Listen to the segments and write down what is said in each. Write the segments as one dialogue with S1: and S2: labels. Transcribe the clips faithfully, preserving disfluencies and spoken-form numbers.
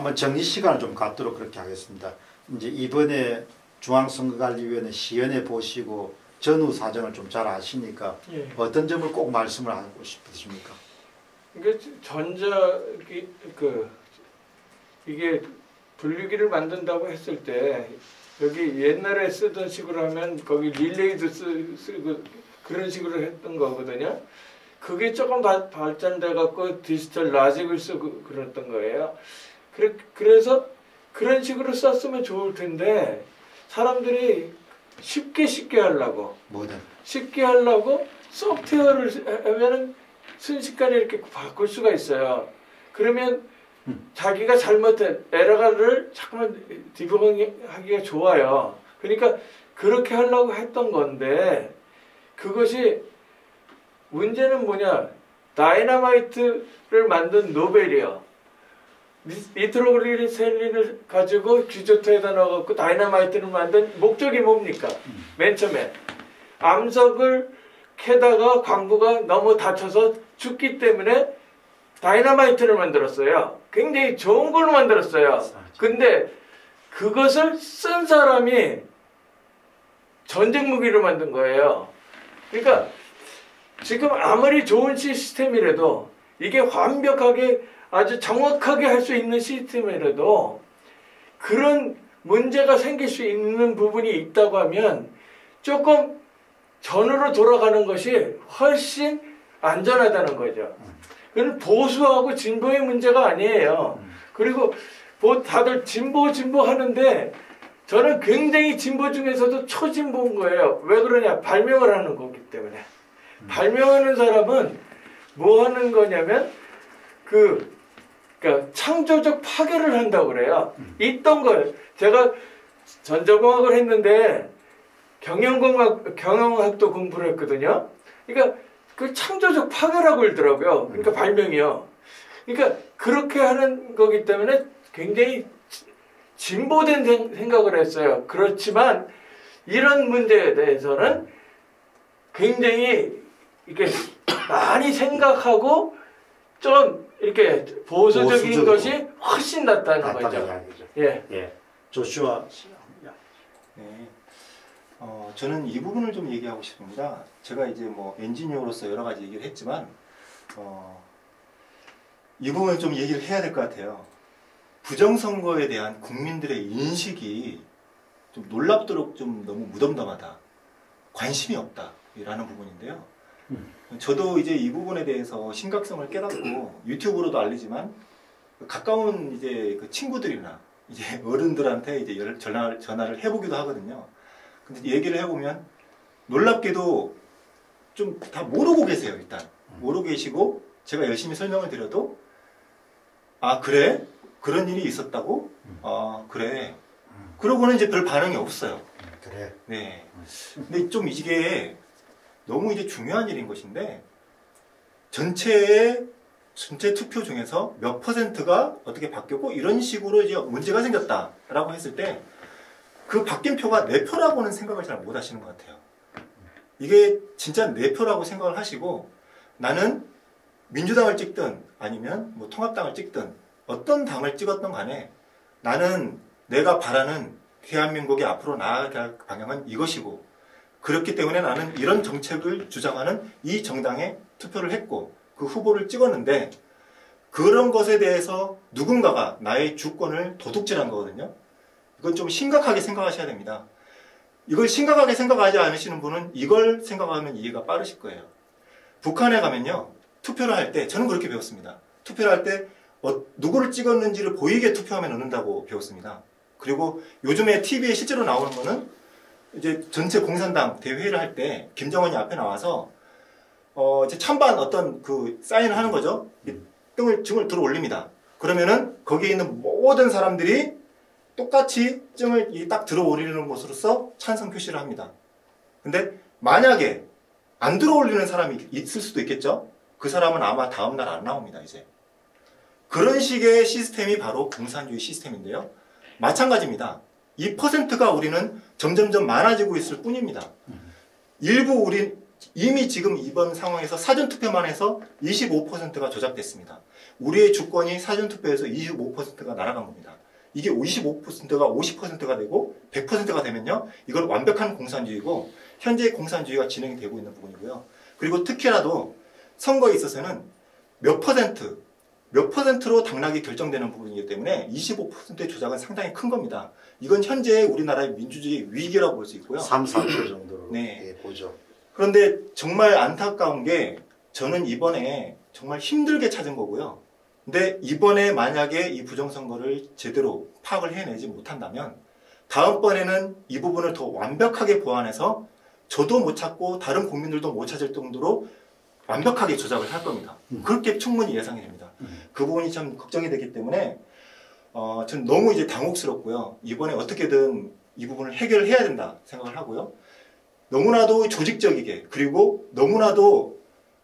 S1: 한번 정리 시간을 좀 갖도록 그렇게 하겠습니다. 이제 이번에 중앙선거관리위원회 시연회 보시고 전후 사정을 좀 잘 아시니까 예. 어떤 점을 꼭 말씀을 하고 싶으십니까?
S2: 이게 전자 그 이게 분류기를 만든다고 했을 때 여기 옛날에 쓰던 식으로 하면 거기 릴레이도 쓰, 쓰고 그런 식으로 했던 거거든요. 그게 조금 바, 발전돼 갖고 디지털 라직을 쓰고 그랬던 거예요. 그래, 그래서 그런 식으로 썼으면 좋을 텐데 사람들이 쉽게 쉽게 하려고
S1: 뭐든
S2: 쉽게 하려고 소프트웨어를 하면은 순식간에 이렇게 바꿀 수가 있어요. 그러면 음. 자기가 잘못한 에러를 잠깐만 디버깅하기가 좋아요. 그러니까 그렇게 하려고 했던 건데 그것이 문제는 뭐냐? 다이너마이트를 만든 노벨이요. 니트로글리세린을 가지고 규조토에다 넣어갖고 다이너마이트를 만든 목적이 뭡니까? 음. 맨 처음에 암석을 캐다가 광부가 너무 다쳐서 죽기 때문에 다이너마이트를 만들었어요. 굉장히 좋은 걸로 만들었어요. 근데 그것을 쓴 사람이 전쟁 무기로 만든 거예요. 그러니까 지금 아무리 좋은 시스템이라도 이게 완벽하게 아주 정확하게 할 수 있는 시스템이라도 그런 문제가 생길 수 있는 부분이 있다고 하면 조금 전으로 돌아가는 것이 훨씬 안전하다는 거죠. 그건 보수하고 진보의 문제가 아니에요. 그리고 뭐 다들 진보 진보 하는데 저는 굉장히 진보 중에서도 초진보인 거예요. 왜 그러냐? 발명을 하는 거기 때문에. 발명하는 사람은 뭐 하는 거냐면 그 그러니까 창조적 파괴를 한다고 그래요. 있던 걸 제가 전자공학을 했는데 경영공학 경영학도 공부를 했거든요. 그러니까 그 창조적 파괴라고 그러더라고요. 그러니까 발명이요. 그러니까 그렇게 하는 거기 때문에 굉장히 진보된 생각을 했어요. 그렇지만 이런 문제에 대해서는 굉장히 이렇게 많이 생각하고 좀 이렇게 보수적인 것이 훨씬 낫다는 거죠. 예.
S1: 예. 조슈아.
S3: 네. 어, 저는 이 부분을 좀 얘기하고 싶습니다. 제가 이제 뭐 엔지니어로서 여러 가지 얘기를 했지만, 어, 이 부분을 좀 얘기를 해야 될 것 같아요. 부정선거에 대한 국민들의 인식이 좀 놀랍도록 좀 너무 무덤덤하다. 관심이 없다. 라는 부분인데요. 음. 저도 이제 이 부분에 대해서 심각성을 깨닫고 유튜브로도 알리지만 가까운 이제 그 친구들이나 이제 어른들한테 이제 전화를, 전화를 해보기도 하거든요. 근데 얘기를 해보면 놀랍게도 좀 다 모르고 계세요. 일단 모르고 계시고 제가 열심히 설명을 드려도 아 그래? 그런 일이 있었다고? 아 그래. 그러고는 이제 별 반응이 없어요.
S1: 그래.
S3: 네. 근데 좀 이게 너무 이제 중요한 일인 것인데 전체의 전체 투표 중에서 몇 퍼센트가 어떻게 바뀌었고 이런 식으로 이제 문제가 생겼다라고 했을 때 그 바뀐 표가 내 표라고는 생각을 잘 못 하시는 것 같아요. 이게 진짜 내 표라고 생각을 하시고 나는 민주당을 찍든 아니면 뭐 통합당을 찍든 어떤 당을 찍었던 간에 나는 내가 바라는 대한민국이 앞으로 나아갈 방향은 이것이고 그렇기 때문에 나는 이런 정책을 주장하는 이 정당에 투표를 했고 그 후보를 찍었는데 그런 것에 대해서 누군가가 나의 주권을 도둑질한 거거든요. 이건 좀 심각하게 생각하셔야 됩니다. 이걸 심각하게 생각하지 않으시는 분은 이걸 생각하면 이해가 빠르실 거예요. 북한에 가면요. 투표를 할 때 저는 그렇게 배웠습니다. 투표를 할 때 어, 누구를 찍었는지를 보이게 투표하면 얻는다고 배웠습니다. 그리고 요즘에 티비에 실제로 나오는 거는 이제 전체 공산당 대회를 할 때 김정은이 앞에 나와서 어 이제 찬반 어떤 그 사인을 하는 거죠. 등을 증을 들어 올립니다. 그러면은 거기에 있는 모든 사람들이 똑같이 증을 딱 들어 올리는 것으로서 찬성 표시를 합니다. 근데 만약에 안 들어 올리는 사람이 있을 수도 있겠죠. 그 사람은 아마 다음 날 안 나옵니다. 이제 그런 식의 시스템이 바로 공산주의 시스템인데요. 마찬가지입니다. 이 퍼센트가 우리는 점점점 많아지고 있을 뿐입니다. 일부 우리 이미 지금 이번 상황에서 사전투표만 해서 이십오 퍼센트가 조작됐습니다. 우리의 주권이 사전투표에서 이십오 퍼센트가 날아간 겁니다. 이게 이십오 퍼센트가 오십 퍼센트가 되고 백 퍼센트가 되면요. 이건 완벽한 공산주의고 현재 공산주의가 진행이 되고 있는 부분이고요. 그리고 특히나도 선거에 있어서는 몇 퍼센트, 몇 퍼센트로 당락이 결정되는 부분이기 때문에 이십오 퍼센트의 조작은 상당히 큰 겁니다. 이건 현재 우리나라의 민주주의 위기라고 볼 수 있고요.
S1: 삼, 사 표 정도로
S3: 네.
S1: 예, 보죠.
S3: 그런데 정말 안타까운 게 저는 이번에 정말 힘들게 찾은 거고요. 근데 이번에 만약에 이 부정선거를 제대로 파악을 해내지 못한다면 다음번에는 이 부분을 더 완벽하게 보완해서 저도 못 찾고 다른 국민들도 못 찾을 정도로 완벽하게 조작을 할 겁니다.
S1: 음.
S3: 그렇게 충분히 예상이 됩니다.
S1: 음.
S3: 그 부분이 참 걱정이 되기 때문에 어, 저는 너무 이제 당혹스럽고요. 이번에 어떻게든 이 부분을 해결해야 된다 생각을 하고요. 너무나도 조직적이게 그리고 너무나도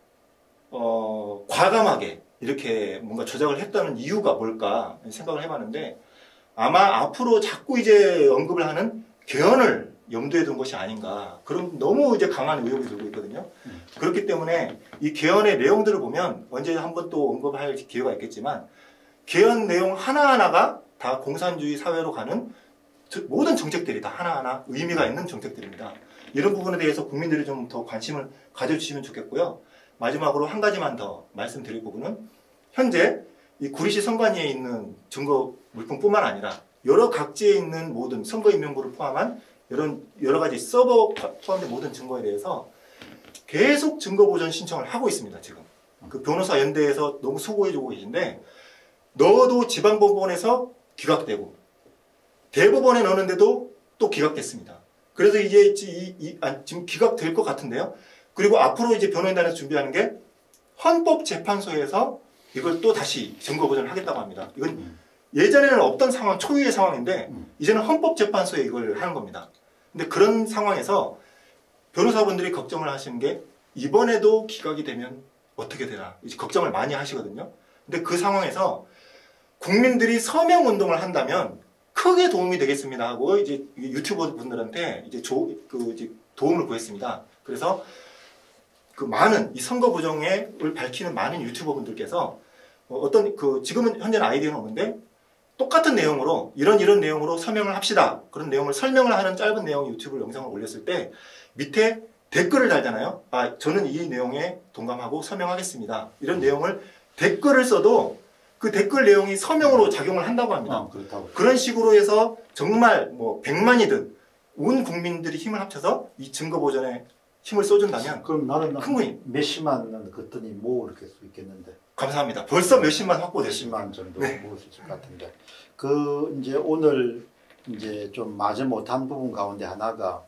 S3: 어, 과감하게 이렇게 뭔가 조작을 했다는 이유가 뭘까 생각을 해봤는데 아마 앞으로 자꾸 이제 언급을 하는 개헌을 염두에 둔 것이 아닌가 그런 너무 이제 강한 의혹이 들고 있거든요.
S1: 음.
S3: 그렇기 때문에 이 개헌의 내용들을 보면 언제 한번 또 언급할 기회가 있겠지만 개헌 내용 하나하나가 다 공산주의 사회로 가는 모든 정책들이 다 하나하나 의미가 있는 정책들입니다. 이런 부분에 대해서 국민들이 좀 더 관심을 가져주시면 좋겠고요. 마지막으로 한 가지만 더 말씀드릴 부분은 현재 이 구리시 선관위에 있는 증거 물품뿐만 아니라 여러 각지에 있는 모든 선거인명부를 포함한 이런 여러 가지 서버 포함된 모든 증거에 대해서 계속 증거 보전 신청을 하고 있습니다. 지금 그 변호사 연대에서 너무 수고해주고 계신데 넣어도 지방법원에서 기각되고 대법원에 넣었는데도 또 기각됐습니다. 그래서 이제 이, 이, 아니, 지금 기각될 것 같은데요. 그리고 앞으로 이제 변호인단에서 준비하는 게 헌법재판소에서 이걸 또 다시 증거 보전을 하겠다고 합니다. 이건
S1: 음.
S3: 예전에는 없던 상황, 초유의 상황인데
S1: 음.
S3: 이제는 헌법재판소에 이걸 하는 겁니다. 근데 그런 상황에서 변호사분들이 걱정을 하시는 게 이번에도 기각이 되면 어떻게 되나 이제 걱정을 많이 하시거든요. 근데 그 상황에서 국민들이 서명 운동을 한다면 크게 도움이 되겠습니다 하고 이제 유튜버 분들한테 이제 조, 그 이제 도움을 구했습니다. 그래서 그 많은 이 선거 부정을 밝히는 많은 유튜버 분들께서 어떤 그 지금은 현재는 아이디어는 없는데 똑같은 내용으로 이런 이런 내용으로 서명을 합시다. 그런 내용을 설명을 하는 짧은 내용 유튜브 영상을 올렸을 때 밑에 댓글을 달잖아요. 아, 저는 이 내용에 동감하고 서명하겠습니다. 이런 내용을 댓글을 써도 그 댓글 내용이 서명으로 작용을 한다고 합니다.
S1: 아, 그렇다고.
S3: 그런 식으로 해서 정말 뭐 백만이든 온 국민들이 힘을 합쳐서 이 증거 보전에 힘을 써준다면
S1: 그럼 나는
S3: 큰 거임.
S1: 몇십만 그랬더니 뭐 이렇게 수 있겠는데.
S3: 감사합니다. 벌써 몇십만 확보됐습니다.
S1: 몇십만 정도
S3: 네.
S1: 모을 수 있을 것 같은데. 그 이제 오늘 이제 좀 마저 못한 부분 가운데 하나가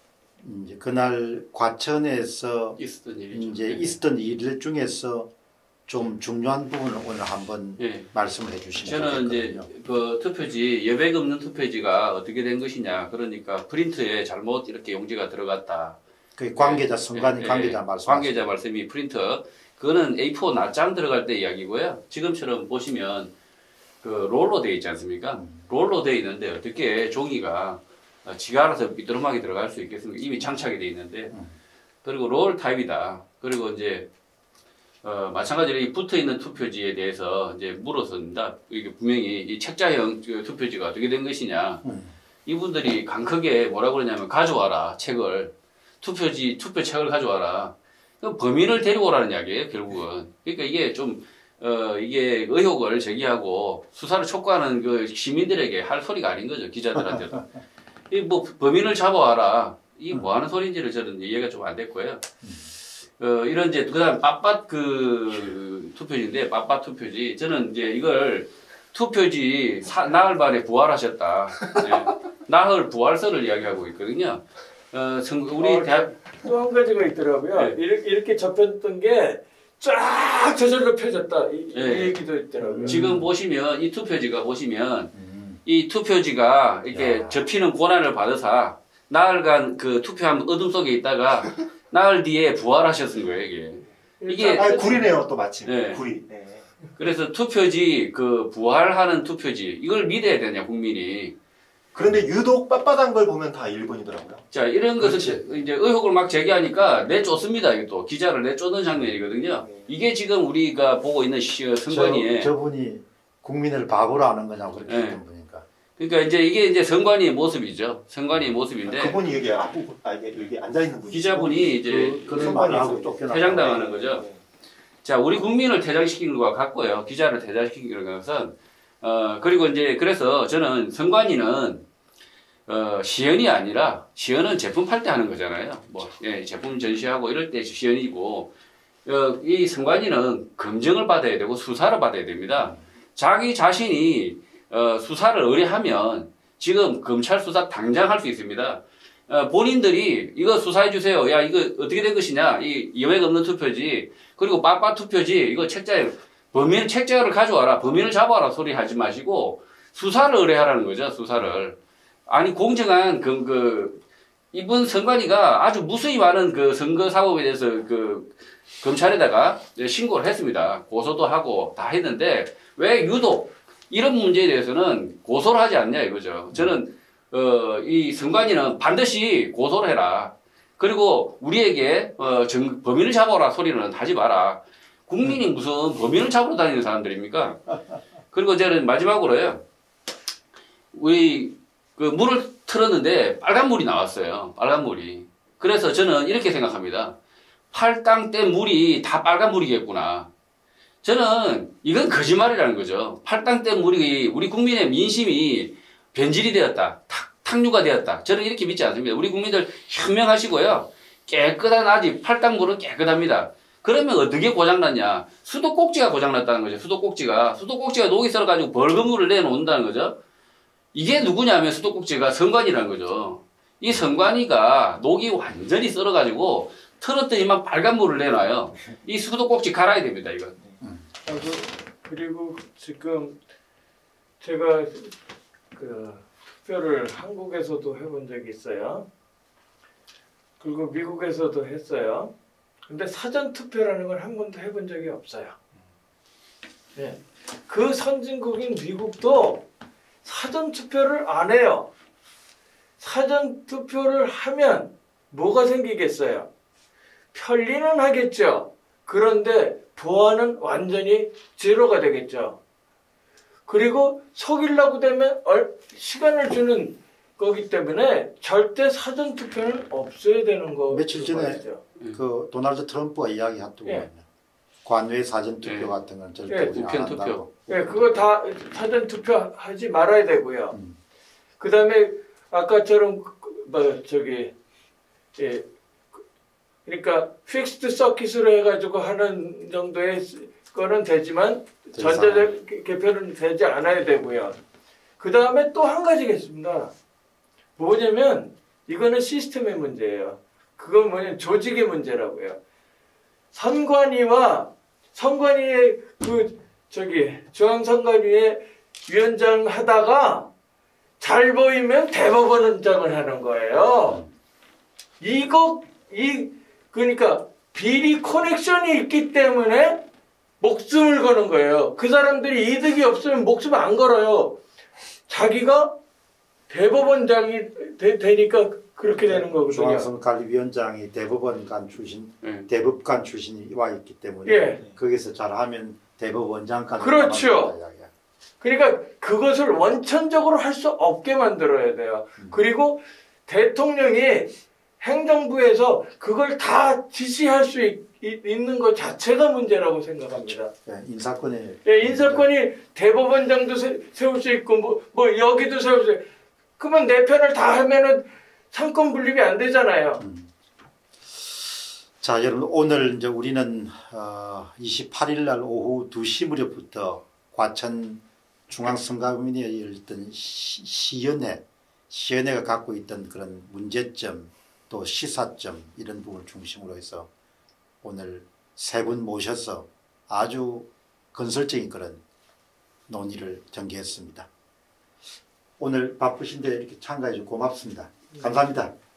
S1: 이제 그날 과천에서
S4: 있었던 일이죠.
S1: 이제
S4: 네.
S1: 있었던 일 중에서 좀 중요한 부분을 오늘 한번
S4: 네.
S1: 말씀을 해주시면
S4: 저는 이제
S1: 좋겠거든요.
S4: 그 투표지 여백 없는 투표지가 어떻게 된 것이냐. 그러니까 프린트에 잘못 이렇게 용지가 들어갔다.
S1: 그 관계자 선관위
S4: 예, 예,
S1: 관계자
S4: 예.
S1: 말씀.
S4: 관계자 말씀이 프린터. 그거는 에이 사 낱장 들어갈 때 이야기고요. 지금처럼 보시면 그 롤로 되어 있지 않습니까?
S1: 음.
S4: 롤로 되어 있는데 어떻게 종이가 지가 알아서 삐뚤하게 들어갈 수 있겠습니까? 이미 장착이 되어 있는데.
S1: 음.
S4: 그리고 롤 타입이다. 그리고 이제 어, 마찬가지로 이 붙어 있는 투표지에 대해서 이제 물었습니다. 이게 분명히 이 책자형 투표지가 어떻게 된 것이냐.
S1: 음.
S4: 이분들이 강하게 뭐라고 그러냐면 가져와라 책을 투표지 투표책을 가져와라. 그럼 범인을 데리고 오라는 이야기예요 결국은. 그러니까 이게 좀 어, 이게 의혹을 제기하고 수사를 촉구하는 그 시민들에게 할 소리가 아닌 거죠 기자들한테도. 이 뭐 범인을 잡아와라. 이 뭐 하는 소리인지를 저는 이해가 좀 안 됐고요. 어, 이런 이제 그다음 빳빳 그 투표지인데 빳빳 투표지. 저는 이제 이걸 투표지 사, 나흘 만에 부활하셨다. 네. 나흘 부활설을 이야기하고 있거든요. 어, 성, 우리
S2: 어,
S4: 대학
S2: 또 한 가지가 있더라고요.
S4: 네.
S2: 이렇게, 이렇게 접혔던 게 쫙 저절로 펴졌다. 이, 이
S4: 네.
S2: 얘기도 있더라고요.
S4: 지금 보시면 이 투표지가 보시면
S1: 음.
S4: 이 투표지가 이렇게
S1: 야.
S4: 접히는 권한을 받아서 나흘간 그 투표한 어둠 속에 있다가 나흘 뒤에 부활하셨은 거예요 이게. 이게
S3: 아, 구리네요 또 마침.
S4: 네.
S3: 구리. 네.
S4: 그래서 투표지 그 부활하는 투표지 이걸 믿어야 되냐 국민이.
S3: 그런데 유독 빳빳한 걸 보면 다 일 번이더라고요.
S4: 자, 이런 것을 이제 의혹을 막 제기하니까 내쫓습니다. 이게 또 기자를 내쫓는 장면이거든요. 이게 지금 우리가 보고 있는 시, 선관위의
S1: 저, 저분이 국민을 바보로 하는 거냐고 그렇게
S4: 네.
S1: 했던 분이니까.
S4: 그러니까 이제 이게 이제 선관위의 모습이죠. 선관위의 모습인데
S3: 그분이 여기 앞부분, 아, 이게 여기 앉아있는 분이
S4: 기자분이 이제
S1: 그, 그런 말을 하고 쫓겨나.
S4: 퇴장당하는 거죠. 자, 우리 국민을 퇴장시키는 것과 같고요. 기자를 퇴장시키는 것은 어 그리고 이제 그래서 저는 선관위는 어 시연이 아니라 시연은 제품 팔 때 하는 거잖아요. 뭐 예, 제품 전시하고 이럴 때 시연이고 어, 이 선관위는 검증을 받아야 되고 수사를 받아야 됩니다. 자기 자신이 어, 수사를 의뢰하면 지금 검찰 수사 당장 할 수 있습니다. 어, 본인들이 이거 수사해 주세요. 야 이거 어떻게 된 것이냐. 이 여백 없는 투표지. 그리고 빠빠 투표지. 이거 책자 범인 책자를 가져와라. 범인을 잡아라 소리 하지 마시고 수사를 의뢰하라는 거죠. 수사를. 아니 공정한 그, 그 이번 선관위가 아주 무수히 많은 그 선거 사법에 대해서 그 검찰에다가 신고를 했습니다. 고소도 하고 다 했는데 왜 유독 이런 문제에 대해서는 고소를 하지 않냐 이거죠. 저는 어, 이 선관위는 반드시 고소를 해라. 그리고 우리에게 어, 정, 범인을 잡아라 소리는 하지 마라. 국민이 무슨 범인을 잡으러 다니는 사람들입니까? 그리고 저는 마지막으로요. 우리 그 물을 틀었는데 빨간 물이 나왔어요. 빨간 물이. 그래서 저는 이렇게 생각합니다. 팔당 때 물이 다 빨간 물이겠구나. 저는 이건 거짓말이라는 거죠. 팔당 때 물이 우리 국민의 민심이 변질이 되었다. 탁, 탁류가 되었다. 저는 이렇게 믿지 않습니다. 우리 국민들 현명하시고요. 깨끗한 아직 팔당 물은 깨끗합니다. 그러면 어떻게 고장났냐. 수도꼭지가 고장났다는 거죠. 수도꼭지가. 수도꼭지가 녹이 썰어가지고 벌금물을 내놓는다는 거죠. 이게 누구냐면 수도꼭지가 선관위라는 거죠. 이 선관위가 녹이 완전히 썰어가지고 틀었더니만 빨간 물을 내놔요. 이 수도꼭지 갈아야 됩니다, 이거.
S2: 아, 그, 그리고 지금 제가 그 투표를 한국에서도 해본 적이 있어요. 그리고 미국에서도 했어요. 근데 사전 투표라는 걸 한 번도 해본 적이 없어요. 네. 그 선진국인 미국도 사전 투표를 안 해요. 사전 투표를 하면 뭐가 생기겠어요? 편리는 하겠죠. 그런데 보안은 완전히 제로가 되겠죠. 그리고 속이려고 되면 시간을 주는 거기 때문에 절대 사전 투표는 없어야 되는 거.
S1: 며칠 전에 그 도널드 트럼프가 이야기했더군요. 예. 관외 사전 투표 예. 같은 건 절대
S2: 예.
S1: 우리 안 한다고.
S2: 예, 그거 다 사전 투표 하지 말아야 되고요. 음. 그 다음에 아까처럼 뭐 저기 예. 그러니까 픽스드 서킷으로 해가지고 하는 정도의 거는 되지만 전자개표는 되지 않아야 되고요. 그 다음에 또 한 가지가 있습니다. 뭐냐면 이거는 시스템의 문제예요. 그건 뭐냐면 조직의 문제라고요. 선관위와 선관위의 그 저기 중앙선관위의 위원장 하다가 잘 보이면 대법원장을 하는 거예요. 이거 이 그러니까 비리 커넥션이 있기 때문에 목숨을 거는 거예요. 그 사람들이 이득이 없으면 목숨 안 걸어요. 자기가 대법원장이 되, 되니까 그렇게 되는 거거든요.
S1: 중앙선관위원장이 대법원관 출신, 네. 대법관 출신이 와 있기 때문에
S2: 예.
S1: 거기서 잘하면 대법원장까지.
S2: 그렇죠. 그러니까 그것을 원천적으로 할 수 없게 만들어야 돼요. 음. 그리고 대통령이 행정부에서 그걸 다 지시할 수 있, 있는 것 자체가 문제라고 생각합니다.
S1: 네, 인사권이.
S2: 예, 인사권이 대법원장도 세, 세울 수 있고 뭐, 뭐 여기도 세울 수 있고 그러면 내 편을 다 하면은 상권 분립이 안 되잖아요. 음.
S1: 자, 여러분 오늘 이제 우리는 어, 이십팔 일 날 오후 두 시 무렵부터 과천 중앙선관위에 열렸던 시, 시연회, 시연회가 갖고 있던 그런 문제점 또 시사점 이런 부분을 중심으로 해서 오늘 세 분 모셔서 아주 건설적인 그런 논의를 전개했습니다. 오늘 바쁘신데 이렇게 참가해 주셔서 고맙습니다. 감사합니다.